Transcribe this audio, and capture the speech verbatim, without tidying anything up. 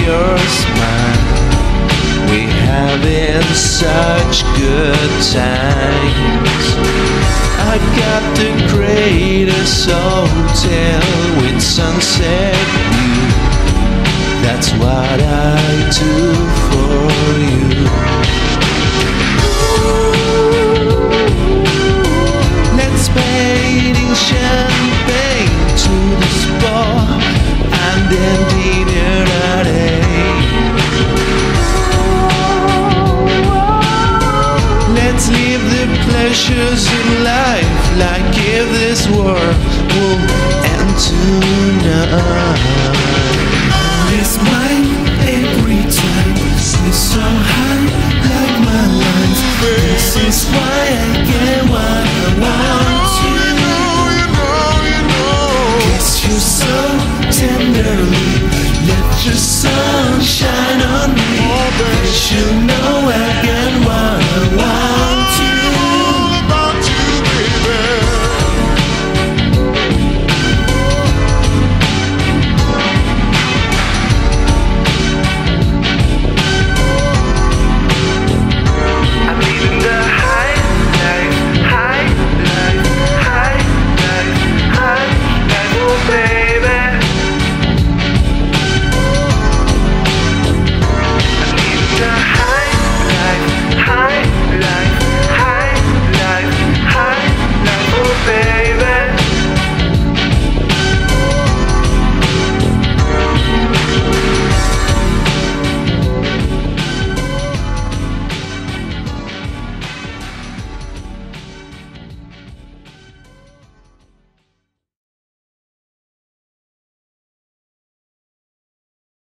your smile. We having such good times. I got the greatest hotel with sunset view. That's what I do for you. Let's bathe in champagne to the spa and then dinner at eight. Let's live the pleasures in life like if this war will end tonight. It's mine every time. It's so high like my lines. This is why I get what I want to. Kiss you so tenderly. Let your sun shine on me. You